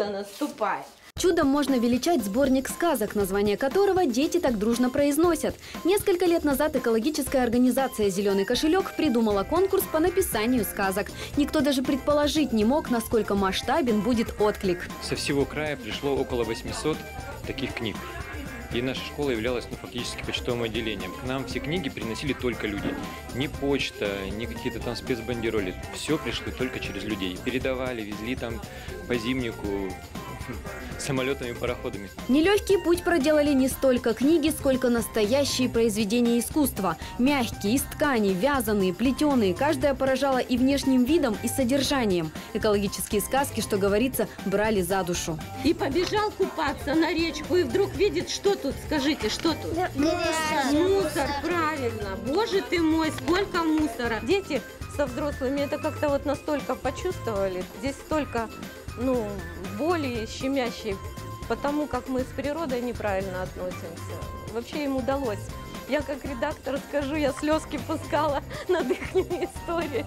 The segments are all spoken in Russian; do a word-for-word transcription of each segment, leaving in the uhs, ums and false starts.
чудо наступает. Чудом можно величать сборник сказок, название которого дети так дружно произносят. Несколько лет назад экологическая организация «Зеленый кошелек» придумала конкурс по написанию сказок. Никто даже предположить не мог, насколько масштабен будет отклик. Со всего края пришло около восьмисот таких книг. И наша школа являлась ну, фактически почтовым отделением. К нам все книги приносили только люди. Ни почта, ни какие-то там спецбандероли. Все пришло только через людей. Передавали, везли там по зимнику, самолетами, пароходами. Нелегкий путь проделали не столько книги, сколько настоящие произведения искусства. Мягкие, из ткани, вязаные, плетеные. Каждая поражала и внешним видом, и содержанием. Экологические сказки, что говорится, брали за душу. И побежал купаться на речку, и вдруг видит, что тут, скажите, что тут? Мусор, правильно. Боже ты мой, сколько мусора. Дети со взрослыми это как-то вот настолько почувствовали. Здесь столько... ну, боли щемящей, потому как мы с природой неправильно относимся. Вообще им удалось. Я как редактор скажу, я слезки пускала над их историей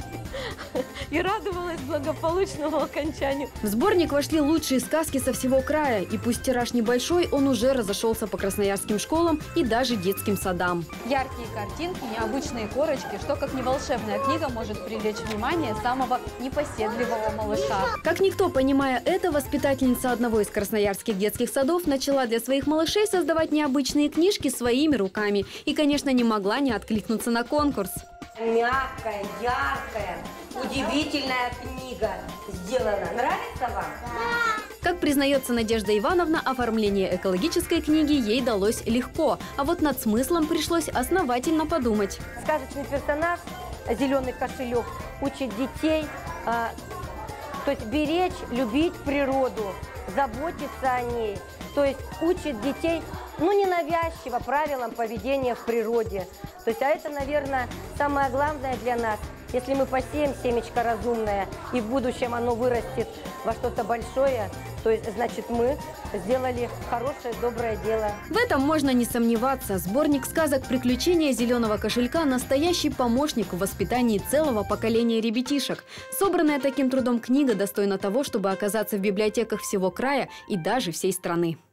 и радовалась благополучному окончанию. В сборник вошли лучшие сказки со всего края. И пусть тираж небольшой, он уже разошелся по красноярским школам и даже детским садам. Яркие картинки, необычные корочки, что как не волшебная книга может привлечь внимание самого непоседливого малыша. Как никто, понимая это, воспитательница одного из красноярских детских садов начала для своих малышей создавать необычные книжки своими руками. И, конечно, не могла не откликнуться на конкурс. Мягкая, яркая, удивительная книга сделана. Нравится вам? Да. Как признается Надежда Ивановна, оформление экологической книги ей далось легко. А вот над смыслом пришлось основательно подумать. Сказочный персонаж, зеленый кошелек, учит детей, а, то есть беречь, любить природу, заботиться о ней. То есть учит детей, ну, ненавязчиво правилам поведения в природе. То есть, а это, наверное, самое главное для нас. Если мы посеем семечко разумное, и в будущем оно вырастет во что-то большое, то есть, значит, мы сделали хорошее, доброе дело. В этом можно не сомневаться. Сборник сказок «Приключения зеленого кошелька» – настоящий помощник в воспитании целого поколения ребятишек. Собранная таким трудом книга достойна того, чтобы оказаться в библиотеках всего края и даже всей страны.